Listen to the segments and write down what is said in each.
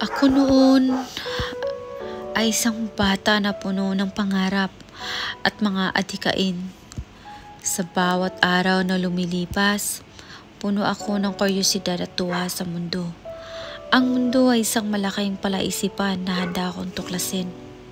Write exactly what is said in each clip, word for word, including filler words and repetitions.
Ako noon ay isang bata na puno ng pangarap at mga adhikain. Sa bawat araw na lumilipas, puno ako ng kuryosidad at tuwa sa mundo. Ang mundo ay isang malaking palaisipan na handa akong tuklasin.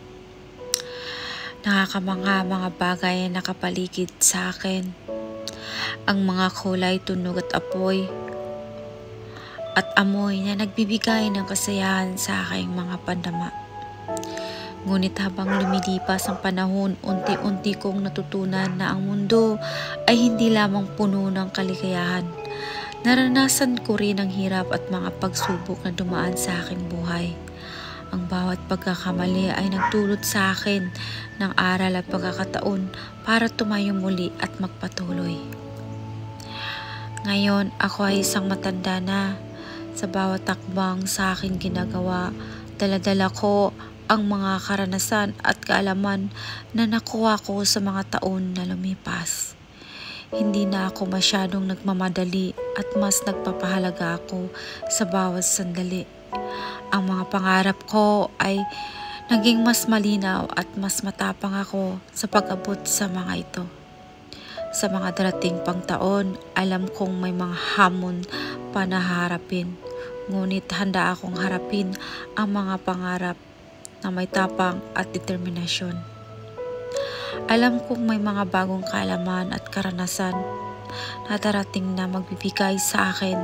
Nakakamangha mga bagay na nakapaligid sa akin. Ang mga kulay, tunog at apoy at amoy na nagbibigay ng kasayahan sa aking mga pandama. Ngunit habang lumilipas ang panahon, unti-unti kong natutunan na ang mundo ay hindi lamang puno ng kaligayahan. Naranasan ko rin ang hirap at mga pagsubok na dumaan sa aking buhay. Ang bawat pagkakamali ay nagdulot sa akin ng aral at pagkakataon para tumayo muli at magpatuloy. Ngayon, ako ay isang matanda na. Sa bawat takbang sa aking ginagawa, dala-dala ko ang mga karanasan at kaalaman na nakuha ko sa mga taon na lumipas. Hindi na ako masyadong nagmamadali at mas nagpapahalaga ako sa bawat sandali. Ang mga pangarap ko ay naging mas malinaw at mas matapang ako sa pag-abot sa mga ito. Sa mga darating pang taon, alam kong may mga hamon pa na harapin. Ngunit handa akong harapin ang mga pangarap na may tapang at determinasyon. Alam kong may mga bagong kaalaman at karanasan na darating na magbibigay sa akin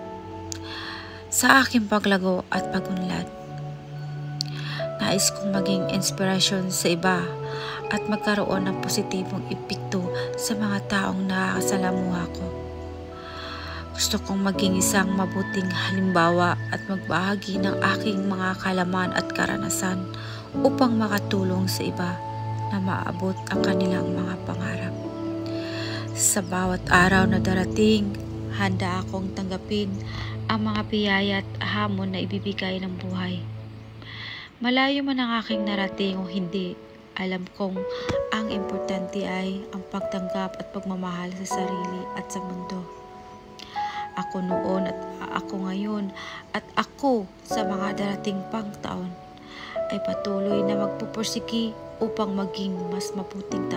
sa aking paglago at pagunlad. Nais kong maging inspirasyon sa iba at magkaroon ng positibong epekto sa mga taong nakakasalamuha ko. Gusto kong maging isang mabuting halimbawa at magbahagi ng aking mga kaalaman at karanasan upang makatulong sa iba na maabot ang kanilang mga pangarap. Sa bawat araw na darating, handa akong tanggapin ang mga biyaya at hamon na ibibigay ng buhay. Malayo man ang aking narating o hindi, alam kong ang importante ay ang pagtanggap at pagmamahal sa sarili at sa mundo. Ako noon at ako ngayon at ako sa mga darating pang taon ay patuloy na magpupursigi upang maging mas mabuting tao.